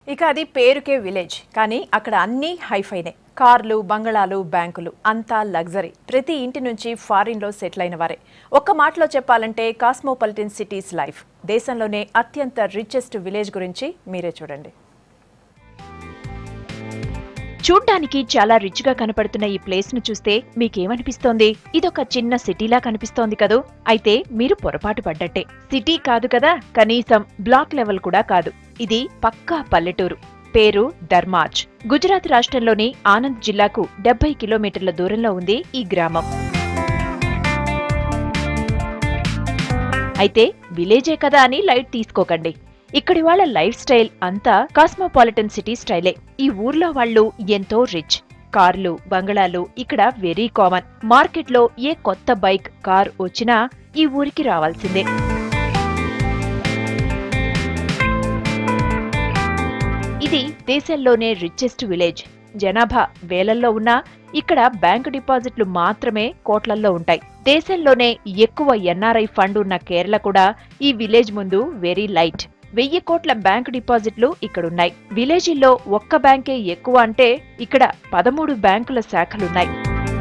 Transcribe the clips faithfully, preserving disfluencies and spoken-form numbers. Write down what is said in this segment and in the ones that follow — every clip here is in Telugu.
ఇక అది పేరుకే విలేజ్, కానీ అక్కడ అన్నీ హైఫైనే. కార్లు, బంగళాలు, బ్యాంకులు, అంతా లగ్జరీ. ప్రతి ఇంటి నుంచి ఫారిన్లో సెటిల్ అయిన వారే. ఒక్క మాటలో చెప్పాలంటే కాస్మోపాలిటన్ సిటీస్ లైఫ్. దేశంలోనే అత్యంత రిచెస్ట్ విలేజ్ గురించి మీరే చూడండి. చూడ్డానికి చాలా రిచ్ గా కనపడుతున్న ఈ ప్లేస్ ను చూస్తే మీకేమనిపిస్తోంది? ఇదొక చిన్న సిటీలా కనిపిస్తోంది కదూ? అయితే మీరు పొరపాటు పడ్డట్టే. సిటీ కాదు కదా, కనీసం బ్లాక్ లెవెల్ కూడా కాదు. ఇది పక్కా పల్లెటూరు. పేరు ధర్మాజ్. గుజరాత్ రాష్ట్రంలోని ఆనంద్ జిల్లాకు డెబ్బై కిలోమీటర్ల దూరంలో ఉంది ఈ గ్రామం. అయితే విలేజే కదా అని లైట్ తీసుకోకండి. ఇక్కడి వాళ్ళ లైఫ్ స్టైల్ అంతా కాస్మోపాలిటన్ సిటీ స్టైలే. ఈ ఊర్లో వాళ్ళు ఎంతో రిచ్. కార్లు, బంగళాలు ఇక్కడ వెరీ కామన్. మార్కెట్లో ఏ కొత్త బైక్, కార్ వచ్చినా ఈ ఊరికి రావాల్సిందే. ఇది దేశంలోనే రిచెస్ట్ విలేజ్. జనాభా వేలల్లో ఉన్నా ఇక్కడ బ్యాంకు డిపాజిట్లు మాత్రమే కోట్లల్లో ఉంటాయి. దేశంలోనే ఎక్కువ ఎన్ఆర్ఐ ఫండ్ ఉన్న కేరళ కూడా ఈ విలేజ్ ముందు వెరీ లైట్. వెయ్యి కోట్ల బ్యాంకు డిపాజిట్లు ఇక్కడున్నాయి. విలేజీల్లో ఒక్క బ్యాంకే ఎక్కువ అంటే ఇక్కడ పదమూడు బ్యాంకుల శాఖలున్నాయి.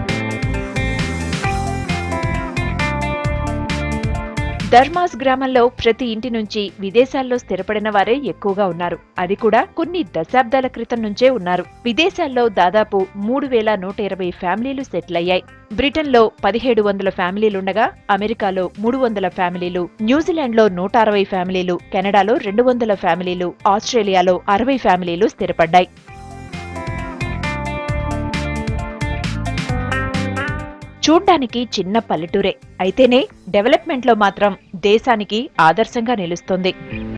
ధర్మాజ్ గ్రామంలో ప్రతి ఇంటి నుంచి విదేశాల్లో స్థిరపడిన వారే ఎక్కువగా ఉన్నారు. అది కూడా కొన్ని దశాబ్దాల క్రితం నుంచే ఉన్నారు. విదేశాల్లో దాదాపు మూడు వేల నూట ఇరవై ఫ్యామిలీలు సెటిల్ అయ్యాయి. బ్రిటన్లో పదిహేడు వందల ఫ్యామిలీలుండగా అమెరికాలో మూడు వందల ఫ్యామిలీలు, న్యూజిలాండ్లో నూట అరవై ఫ్యామిలీలు, కెనడాలో రెండు వందల ఫ్యామిలీలు, ఆస్ట్రేలియాలో అరవై ఫ్యామిలీలు స్థిరపడ్డాయి. చూడ్డానికి చిన్న పల్లెటూరే అయితేనే డెవలప్మెంట్లో మాత్రం దేశానికి ఆదర్శంగా నిలుస్తోంది.